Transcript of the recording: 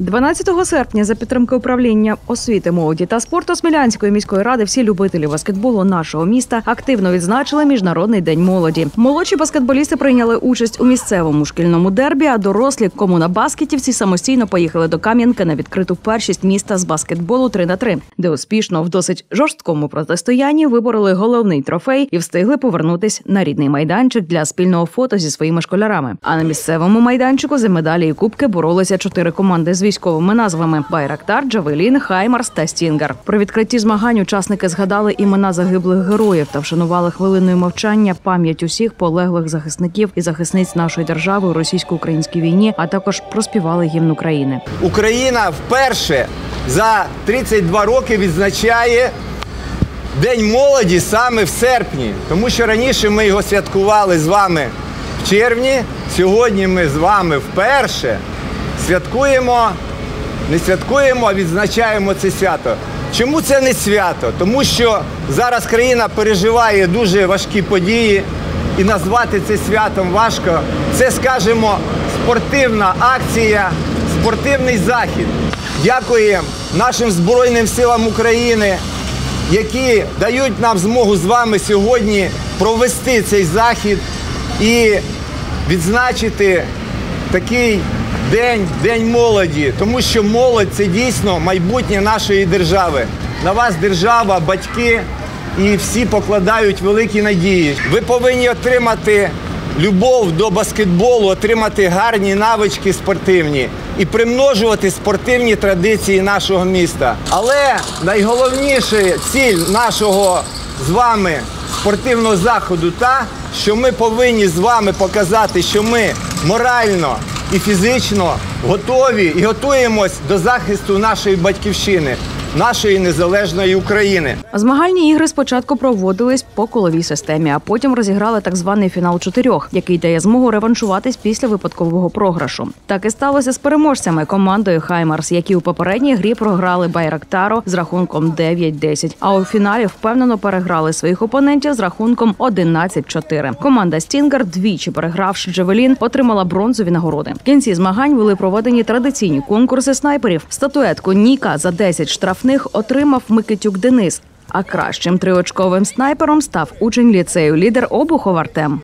12 серпня за підтримки управління освіти, молоді та спорту Смілянської міської ради всі любителі баскетболу нашого міста активно відзначили Міжнародний день молоді. Молодші баскетболісти прийняли участь у місцевому шкільному дербі, а дорослі комунабаскетівці самостійно поїхали до Кам'янки на відкриту першість міста з баскетболу 3х3, де успішно в досить жорсткому протистоянні вибороли головний трофей і встигли повернутись на рідний майданчик для спільного фото зі своїми школярами. А на місцевому майданчику за медалі і кубки боролися 4 команди з військовими назвами – Байрактар, Джавелін, Хаймарс та Стінгер. При відкритті змагань учасники згадали імена загиблих героїв та вшанували хвилиною мовчання пам'ять усіх полеглих захисників і захисниць нашої держави у російсько-українській війні, а також проспівали гімн України. Україна вперше за 32 роки відзначає День молоді саме в серпні, тому що раніше ми його святкували з вами в червні, сьогодні ми з вами вперше не святкуємо, а відзначаємо це свято. Чому це не свято? Тому що зараз країна переживає дуже важкі події і назвати це святом важко. Це, скажімо, спортивна акція, спортивний захід. Дякуємо нашим Збройним силам України, які дають нам змогу з вами сьогодні провести цей захід і відзначити такий День молоді, тому що молодь – це дійсно майбутнє нашої держави. На вас держава, батьки і всі покладають великі надії. Ви повинні отримати любов до баскетболу, отримати гарні навички спортивні і примножувати спортивні традиції нашого міста. Але найголовніша ціль нашого з вами спортивного заходу та, що ми повинні з вами показати, що ми морально і фізично готові і готуємось до захисту нашої батьківщини, нашої незалежної України. Змагальні ігри спочатку проводились по коловій системі, а потім розіграли так званий фінал 4, який дає змогу реваншуватись після випадкового програшу. Так і сталося з переможцями – командою Хаймарс, які у попередній грі програли Байрактару з рахунком 9-10, а у фіналі впевнено переграли своїх опонентів з рахунком 11-4. Команда Стінгер, двічі перегравши Джавелін, отримала бронзові нагороди. В кінці змагань були проведені традиційні конкурси снайперів. Статуетку Ніка за 10 штрафних отримав Микитюк Денис, а кращим триочковим снайпером став учень ліцею «Лідер» Обухов Артем.